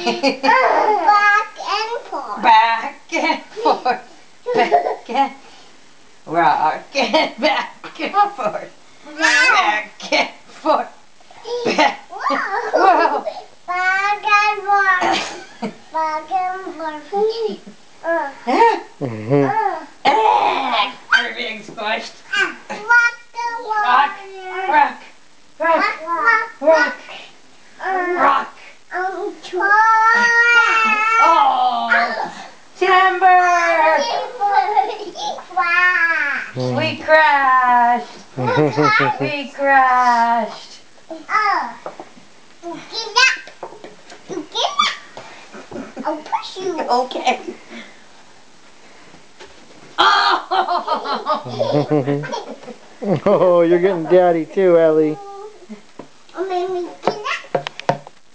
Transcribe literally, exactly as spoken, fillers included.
Back and forth. Back and forth. Back and rock and back and forth. Back and forth. Back. Whoa. Back and forth. Back and forth. Uh. Mm-hmm. Uh. Are being squished. Rock the Rock. water. Rock. Rock. Rock. Rock. Uh. Rock. Um, Oh. Timber. We crashed. We crashed. Uh, you get up. You get up. I'll push you. Okay. Oh. Oh, you're getting daddy too, Ellie. Maybe.